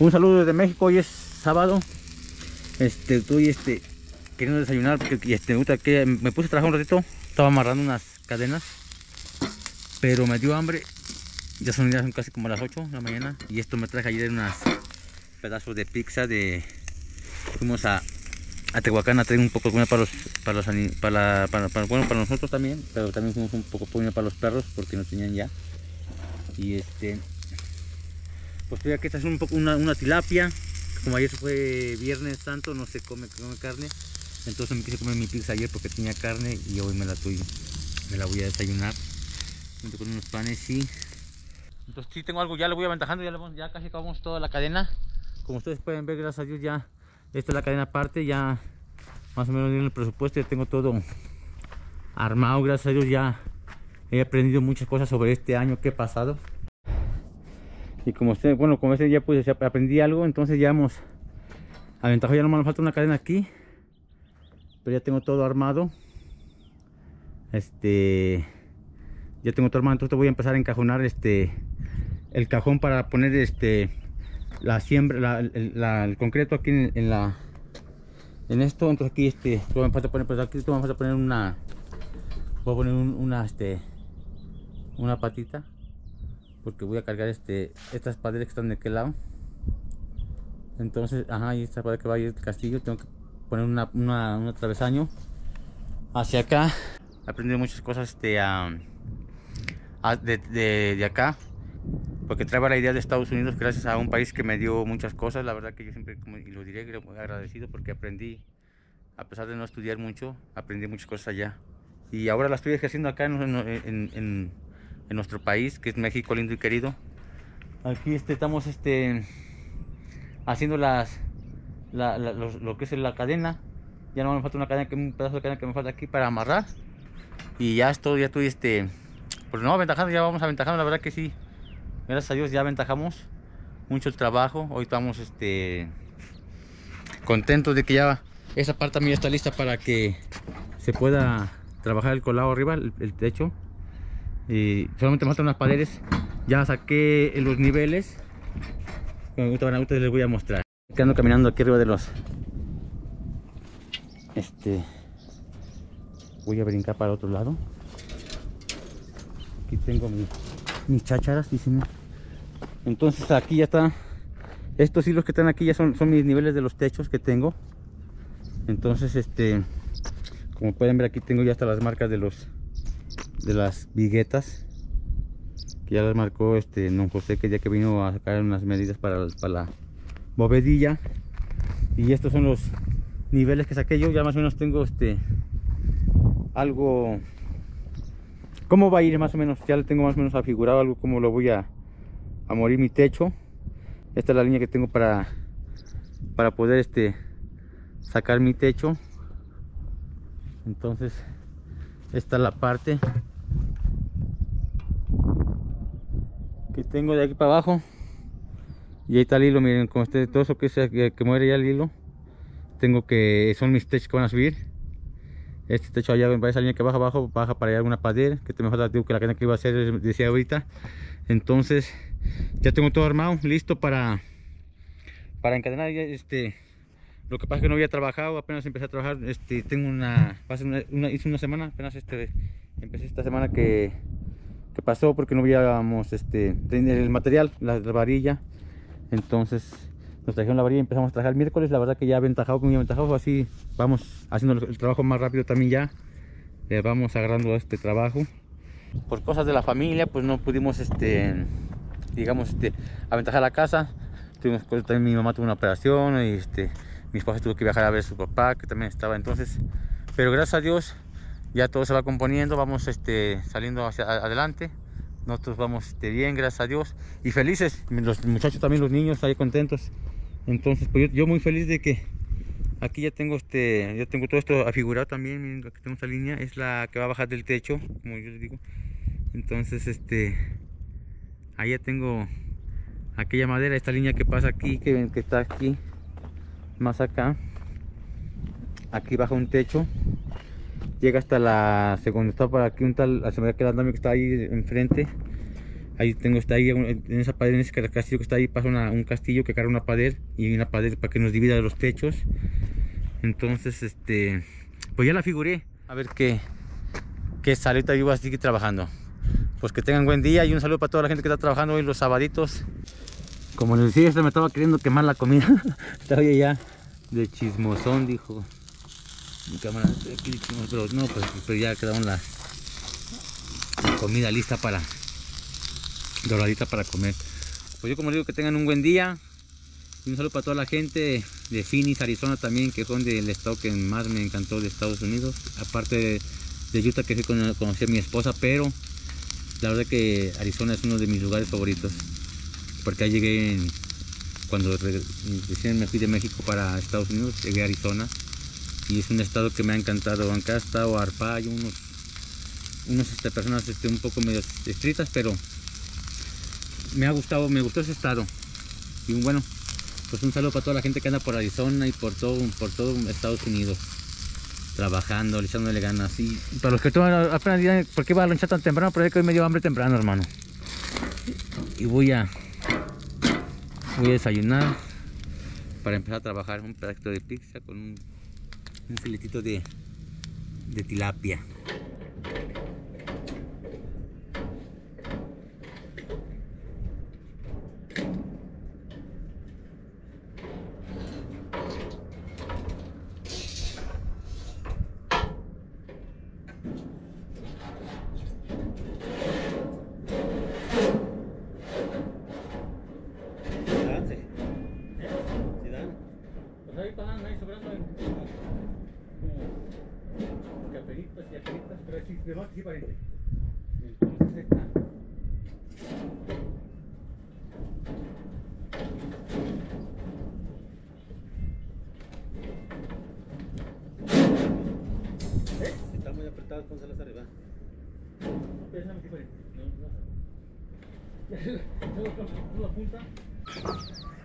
Un saludo desde México. Hoy es sábado. Estoy queriendo desayunar porque que me puse a trabajar un ratito. Estaba amarrando unas cadenas, pero me dio hambre. Ya son casi como las 8 de la mañana. Y esto me traje ayer unos pedazos de pizza fuimos a Tehuacán a traer un poco de comida para nosotros también, pero también fuimos un poco de comida para los perros porque no tenían ya. Y pues estoy aquí, esta es un poco una tilapia. Como ayer fue Viernes Santo, no se come carne, entonces me quise comer mi pizza ayer porque tenía carne y hoy me la voy a desayunar junto con unos panes. Y entonces sí tengo algo, ya lo voy aventajando, ya casi acabamos toda la cadena. Como ustedes pueden ver, gracias a Dios, ya esta es la cadena aparte, ya más o menos en el presupuesto, ya tengo todo armado. Gracias a Dios ya he aprendido muchas cosas sobre este año que he pasado. Y como como ya pues aprendí algo, entonces ya hemos aventajado. Ya no me falta una cadena aquí, pero ya tengo todo armado. Ya tengo todo armado, entonces voy a empezar a encajonar el cajón para poner la siembra, el concreto aquí en esto. Entonces aquí me falta poner, pues aquí me falta poner voy a poner una patita, porque voy a cargar estas paredes que están de aquel lado. Entonces, y esta pared que va a ir al castillo, tengo que poner un travesaño hacia acá. He aprendido muchas cosas de acá, porque traigo la idea de Estados Unidos gracias a un país que me dio muchas cosas. La verdad que yo siempre, y lo diré, muy agradecido porque aprendí, a pesar de no estudiar mucho, aprendí muchas cosas allá. Y ahora las estoy ejerciendo acá en nuestro país, que es México lindo y querido. Aquí estamos haciendo lo que es la cadena. Ya no me falta una cadena, un pedazo de cadena que me falta aquí para amarrar. Y ya estoy pues no, aventajando, ya vamos aventajando. La verdad que sí, gracias a Dios ya aventajamos mucho el trabajo. Hoy estamos contentos de que ya esa parte también está lista para que se pueda trabajar el colado arriba, el techo. Y solamente me faltan unas paredes. Ya saqué los niveles. Ahorita les voy a mostrar. Ando caminando aquí arriba de los voy a brincar para el otro lado. Aquí tengo mis chácharas, dicen. Entonces aquí ya está. Estos hilos que están aquí ya son mis niveles de los techos que tengo. Entonces como pueden ver, aquí tengo ya hasta las marcas de las viguetas que ya las marcó don José, que ya que vino a sacar unas medidas para la bovedilla. Y estos son los niveles que saqué yo. Ya más o menos tengo algo cómo va a ir, más o menos ya le tengo más o menos afigurado algo cómo lo voy a morir mi techo. Esta es la línea que tengo para poder sacar mi techo. Entonces esta es la parte que tengo de aquí para abajo. Y ahí está el hilo, miren, con todo eso que muere ya el hilo. Son mis techos que van a subir. Este techo allá, esa línea que baja abajo, baja para allá alguna pared, que me falta, digo, que la cadena que iba a hacer, decía ahorita. Entonces ya tengo todo armado, listo para encadenar. Lo que pasa es que no había trabajado, apenas empecé a trabajar. Hice una semana, apenas empecé esta semana que pasó, porque no habíamos el material, la varilla. Entonces nos trajeron la varilla y empezamos a trabajar el miércoles. La verdad que ya muy aventajado, así vamos haciendo el trabajo más rápido también. Ya vamos agarrando este trabajo. Por cosas de la familia pues no pudimos aventajar la casa. También mi mamá tuvo una operación y mi esposa tuvo que viajar a ver a su papá, que también estaba. Entonces, pero gracias a Dios ya todo se va componiendo, vamos saliendo hacia adelante. Nosotros vamos bien, gracias a Dios, y felices, los muchachos también, los niños ahí contentos. Entonces pues yo muy feliz de que aquí ya tengo todo esto afigurado también. Miren, aquí tengo esta línea, es la que va a bajar del techo, como yo les digo. Entonces ahí ya tengo aquella madera, esta línea que pasa aquí, que está aquí más acá. Aquí baja un techo, llega hasta la segunda, está para aquí un tal, se me queda el andamio que está ahí enfrente. Ahí tengo, está ahí en esa pared, en ese castillo que está ahí, pasa un castillo que carga una pared y una pared para que nos divida de los techos. Entonces, pues ya la figuré. A ver qué sale. Ahorita yo voy a seguir trabajando. Pues que tengan buen día y un saludo para toda la gente que está trabajando hoy los sabaditos. Como les decía, me estaba queriendo quemar la comida. Estaba ya de chismosón, dijo mi cámara. Pero no, pues ya quedaron la comida lista para doradita para comer. Pues yo como les digo, que tengan un buen día. Y un saludo para toda la gente de Phoenix, Arizona también, que son del estado que más me encantó de Estados Unidos. Aparte de Utah, que fui conocí a mi esposa, pero la verdad que Arizona es uno de mis lugares favoritos. Porque ahí llegué cuando recién me fui de México para Estados Unidos, llegué a Arizona. Y es un estado que me ha encantado. Aunque ha estado arpa, hay unas personas un poco medio estrictas, pero me gustó ese estado. Y bueno, pues un saludo para toda la gente que anda por Arizona y por todo Estados Unidos, trabajando, echándole ganas. Y para los que apenas dirán, ¿por qué va a lonchar tan temprano? Pero es que hoy me dio hambre temprano, hermano. Y voy a desayunar para empezar a trabajar. Un pedacito de pizza con un filetito de tilapia. Pero sí, sí, pariente. Entonces está. Si está muy apretado, pónselas arriba. Pésame, sí, pariente. No, la punta.